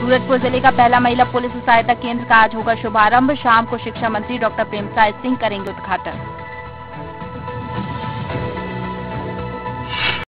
सूरजपुर जिले का पहला महिला पुलिस सहायता केंद्र का आज होगा शुभारंभ। शाम को शिक्षा मंत्री डॉक्टर प्रेमसाय सिंह करेंगे उद्घाटन।